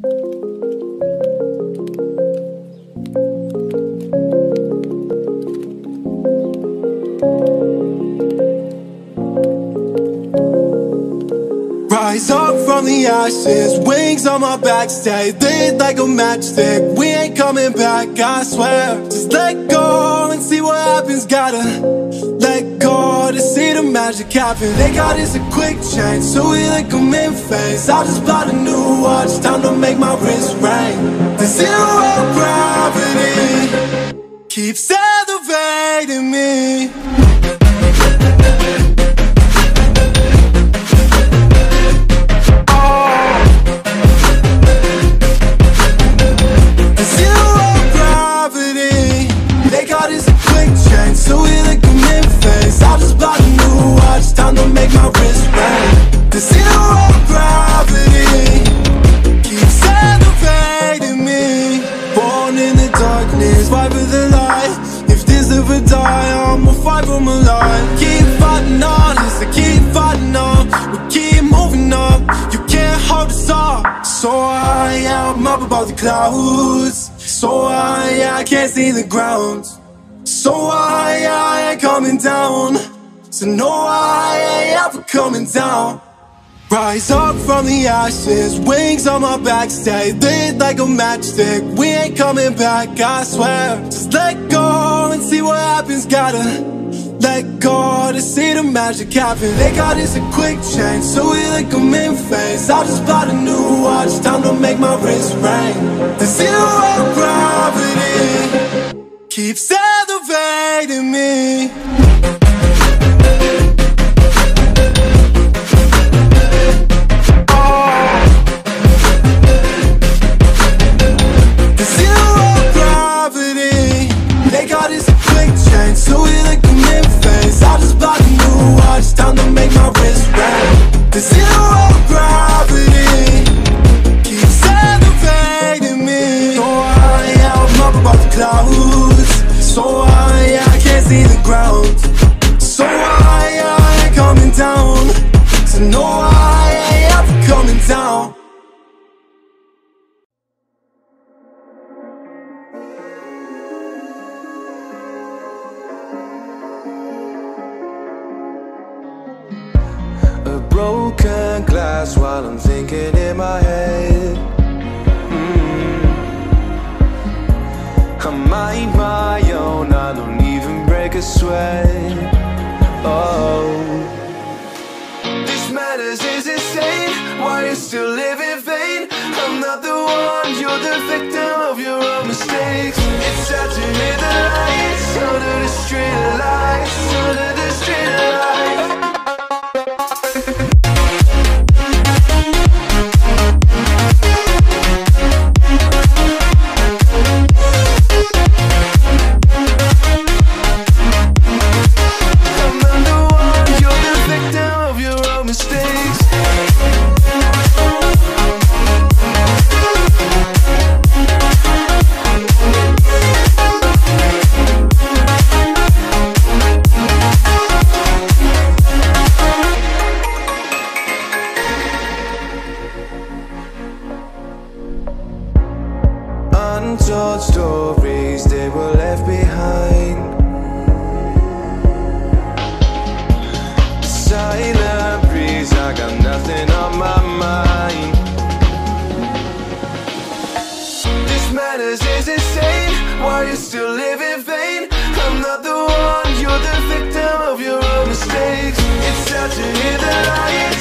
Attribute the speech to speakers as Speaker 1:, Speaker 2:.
Speaker 1: Rise up from the ashes, wings on my back, stay lit like a matchstick. We ain't coming back, I swear. Just let go and see what happens. Gotta let go to see the magic happen. They got us a quick change, so we like them in phase. I just bought a new watch, time to make my wrist ring. The zero gravity keeps elevating me. So we like them in phase. I just bought a new watch, time to make my wrist ring. The zero gravity keeps elevating me. Born in the darkness, fight for the light. If this ever die, I'ma fight for my life. Keep fighting on, yes, I keep fighting on. We keep moving up, you can't hold us up. So high, I'm up above the clouds. So high, I can't see the ground. So I ain't coming down. So no, I ain't ever coming down. Rise up from the ashes, wings on my back, stay lit like a matchstick. We ain't coming back, I swear. Just let go and see what happens. Gotta let go to see the magic happen. They got us a quick change, so we like them in phase. I just bought a new watch, time to make my wrist ring. The zero gravity keeps elevating me. The zero gravity, they got us a quick change, so we like them in phase. I just bought a new watch, time to make my wrist ring. The zero gravity keeps elevating me. So high, I'm up above the clouds. So high, I can't see the ground. So high, I ain't coming down. So no, I ain't ever coming down.
Speaker 2: A broken glass while I'm thinking in my head. I mind my own, I don't even break a sweat. Oh, this madness is insane. Why you still live in vain? I'm not the one, you're the victim of your own mistakes. It's sad to hear the lights under the street lights, under the street lights. Untold stories, they were left behind. Silent breeze, I got nothing on my mind. This madness is insane. Why you still live in vain? I'm not the one, you're the victim of your own mistakes. It's sad to hear the light